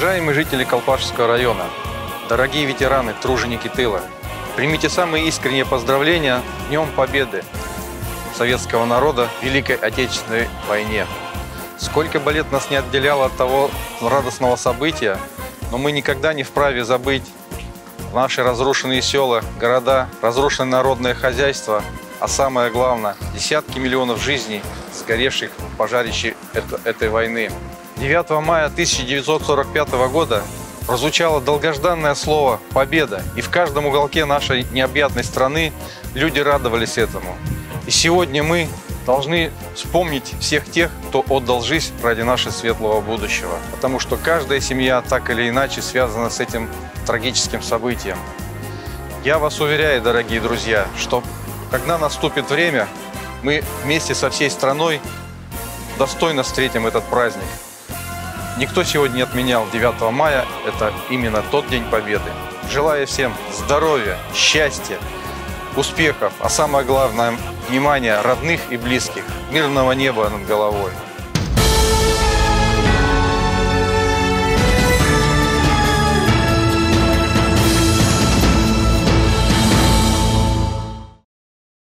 Уважаемые жители Колпашского района, дорогие ветераны, труженики тыла, примите самые искренние поздравления с Днем Победы советского народа в Великой Отечественной войне. Сколько бы лет нас не отделяло от того радостного события, но мы никогда не вправе забыть наши разрушенные села, города, разрушенное народное хозяйство, а самое главное – десятки миллионов жизней, сгоревших в пожарище этой войны. 9 мая 1945 года прозвучало долгожданное слово «Победа», и в каждом уголке нашей необъятной страны люди радовались этому. И сегодня мы должны вспомнить всех тех, кто отдал жизнь ради нашего светлого будущего, потому что каждая семья так или иначе связана с этим трагическим событием. Я вас уверяю, дорогие друзья, что когда наступит время, мы вместе со всей страной достойно встретим этот праздник. Никто сегодня не отменял 9 мая, это именно тот День Победы. Желаю всем здоровья, счастья, успехов, а самое главное – внимания родных и близких, мирного неба над головой.